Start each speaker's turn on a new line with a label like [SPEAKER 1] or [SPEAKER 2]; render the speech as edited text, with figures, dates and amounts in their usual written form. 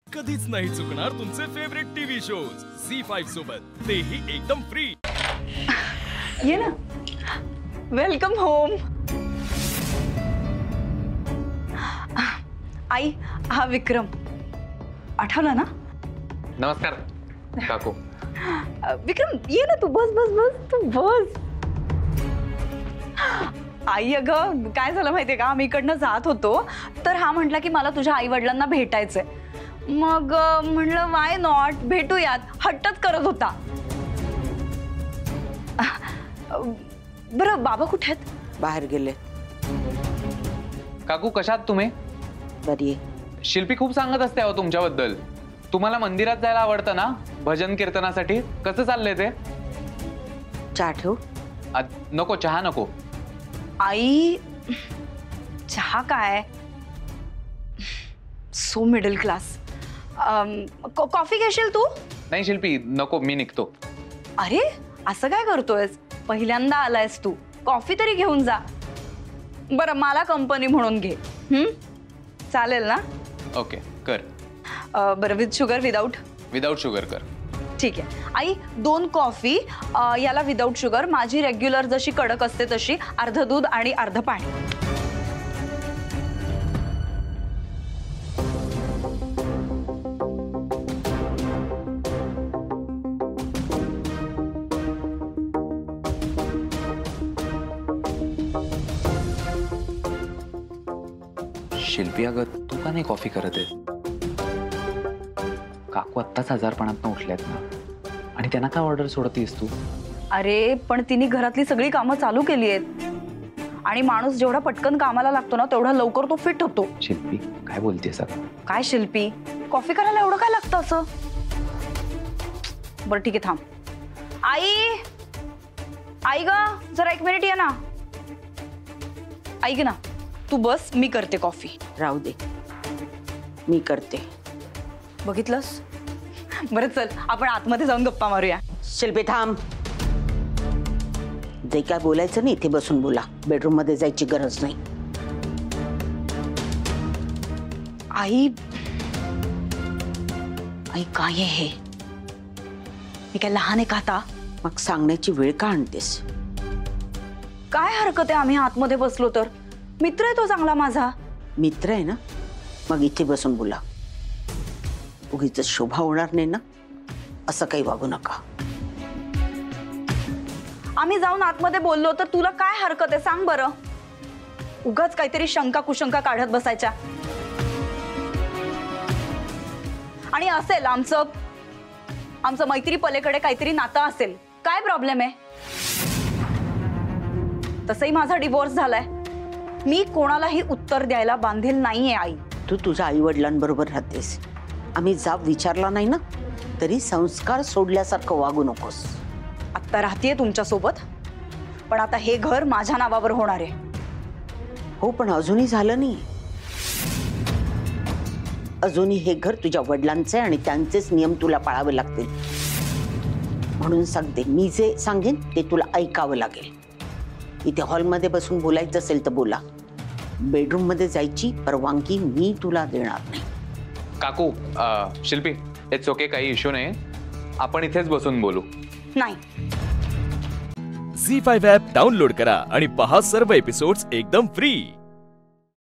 [SPEAKER 1] कधीच नाही चुकणार तुमचे फेवरेट टीव्ही शोज झी5 सोबत, तेही एकदम फ्री।
[SPEAKER 2] ये ना, वेलकम होम। आई, हा विक्रम आठवला ना?
[SPEAKER 3] नमस्कार काकू।
[SPEAKER 2] विक्रम ये ना, तू बस बस बस, तू बस। आई अगं काय झालं माहितीये का, आम्ही इकडनं जात होतो तर हा म्हटला की मला तुझ्या आई वडिलांना भेटायचंय। मग म्हणलं वाय नॉट, भेटूयात, हट्टच करत होता। बरं बाबा कुठे आहेत?
[SPEAKER 4] बाहेर गेले।
[SPEAKER 3] काकू कशात तुम्ही?
[SPEAKER 4] बरी।
[SPEAKER 3] शिल्पी खूप सांगत असते हो तुमच्याबद्दल। तुम्हाला मंदिरात जायला आवडतं ना, भजन कीर्तनासाठी? कसं चाललंय ते?
[SPEAKER 4] चहा ठेवू?
[SPEAKER 3] नको, चहा नको।
[SPEAKER 2] आई चहा काय, सो मिडल क्लास। कॉफी घेशील तू?
[SPEAKER 3] नाही शिल्पी नको, मी निघतो।
[SPEAKER 2] अरे असं काय करतोयस, पहिल्यांदा आलायस तू, कॉफी तरी घेऊन जा। बरं मला कंपनी म्हणून घे, चालेल ना?
[SPEAKER 3] ओके कर।
[SPEAKER 2] बरं with sugar without?
[SPEAKER 3] Without sugar कर।
[SPEAKER 2] ठीक आहे आई, 2 कॉफी, याला विदाउट शुगर, माझी रेग्युलर जशी कडक असते तशी, अर्ध दूध आणि अर्ध पाणी।
[SPEAKER 3] शिल्पी अगं तू का नाही कॉफी करत आहे? काकू आत्ताच आजारपणातनं उठल्यात ना, आणि त्यांना काय ऑर्डर सोडतीस तू?
[SPEAKER 2] अरे पण तिने घरातली सगळी कामं चालू केली आहेत, आणि माणूस जेवढा पटकन कामाला लागतो ना तेवढा लवकर तो फिट होतो।
[SPEAKER 3] शिल्पी काय बोलतेस?
[SPEAKER 2] काय शिल्पी, कॉफी करायला एवढं काय लागतं असं? बरं ठीक आहे, थांब। आई, आई ग जरा 1 मिनिट ये ना। ऐक ना, तू बस, मी करते कॉफी।
[SPEAKER 4] राहू दे, मी करते।
[SPEAKER 2] बघितलंस? बरं चल आपण आतमध्ये जाऊन गप्पा मारूया।
[SPEAKER 4] शिल्पी थांब, जे काय बोलायचं नाही इथे बसून बोला, बेडरूम मध्ये जायची गरज नाही।
[SPEAKER 2] आई, आई काय आहे हे? मी काय लहान आहे का आता?
[SPEAKER 4] मग सांगण्याची वेळ का आणतेस?
[SPEAKER 2] काय हरकत आहे आम्ही आतमध्ये बसलो तर? मित्र आहे तो चांगला माझा।
[SPEAKER 4] मित्र आहे ना, मग इथे बसून बोला। उगीच शोभा होणार नाही ना, असं काही वागू नका।
[SPEAKER 2] आम्ही जाऊन आतमध्ये बोललो तर तुला काय हरकत आहे सांग बरं? उगाच काहीतरी शंका कुशंका काढत बसायच्या। आणि असेल आमचं मैत्री पलीकडे काहीतरी नातं असेल, काय प्रॉब्लेम आहे? तसंही माझा डिवोर्स झालाय, मी कोणालाही उत्तर द्यायला बांधील नाहीये। आई
[SPEAKER 4] तू तुझ्या आई वडिलांबरोबर राहतेस, आम्ही जाब विचारला नाही ना तरी संस्कार सोडल्यासारखं वागू नकोस।
[SPEAKER 2] आता राहतेय तुमच्या सोबत, पण आता हे घर माझ्या नावावर होणार आहे।
[SPEAKER 4] हो पण अजूनही झालं नाही, अजूनही हे घर तुझ्या वडिलांचे आणि त्यांचेच नियम तुला पाळावे लागतील। म्हणून सांगते, मी जे सांगेन ते तुला ऐकावं लागेल। इथे हॉलमध्ये बसून बोलायचं असेल तर बोला, बेडरूम मध्ये जायची परवानगी मी तुला देणार नाही।
[SPEAKER 3] काकू शिल्पी इट्स ओके, काही इश्यू नाही, आपण इथेच बसून बोलू।
[SPEAKER 2] नाही,
[SPEAKER 1] झी5 ॲप डाउनलोड करा आणि पहा सर्व एपिसोड्स एकदम फ्री।